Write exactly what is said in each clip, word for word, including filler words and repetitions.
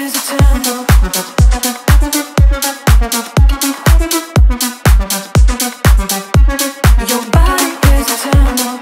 is a temple. Your body is a temple.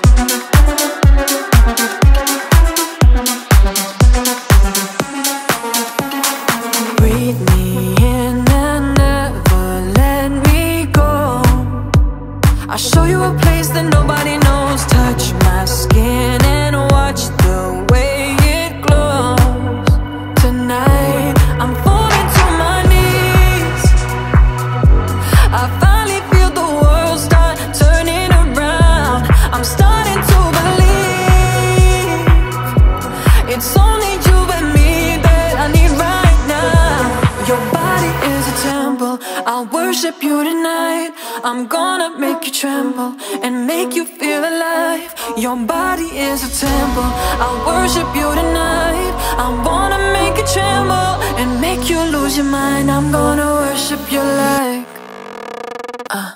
Breathe me in and never let me go. I'll show you a place that nobody knows. Touch my skin and watch the way it glows. Tonight I'm falling to my knees. I finally feel the world start turning around. I'm starting to believe it's only you and me that I need right now. Your body is a temple. I'll worship you tonight. I'm gonna make you tremble and make you feel alive. Your body is a temple. I'll worship you tonight. I wanna make you tremble and make you lose your mind. I'm gonna worship you like uh.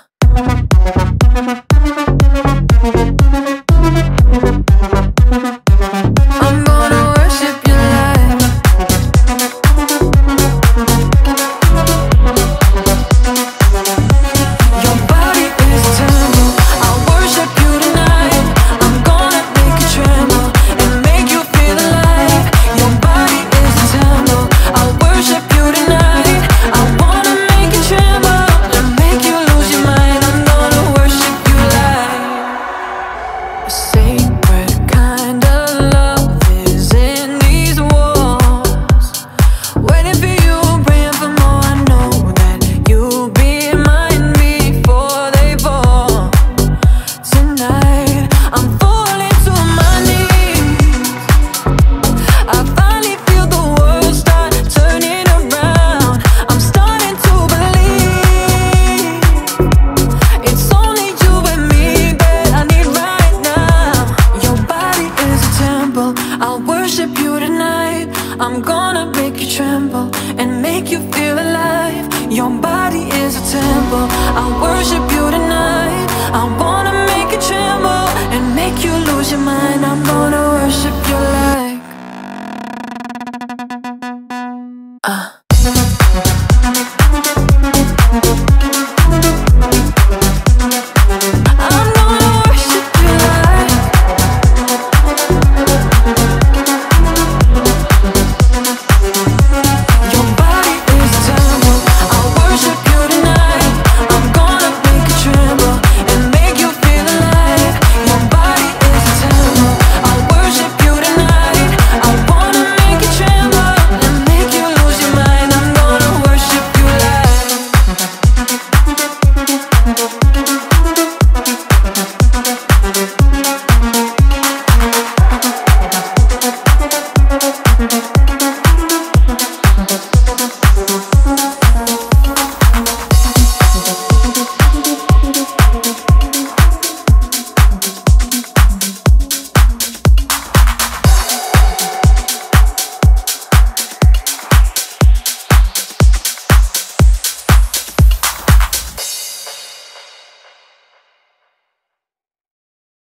I'm gonna worship you like your body is a temple. I'll worship you tonight. I'm gonna make you tremble and make you feel alive. Your body is a temple. I'll worship you tonight. I wanna make you tremble and make you lose your mind. I'm gonna worship you like a sacred kind of love is in these walls. Waiting for you, praying for more. I know that you'll be mine before they fall. Tonight I'm falling to my knees. I finally feel the world start turning around. I'm starting to believe it's only you and me that I need right now. Your body is a temple. I'll worship you tonight. I'm gonna make you tremble and make you feel alive. Your body is a temple. I'll worship you tonight. I wanna make you tremble and make you lose your mind. I'm gonna worship you like uh.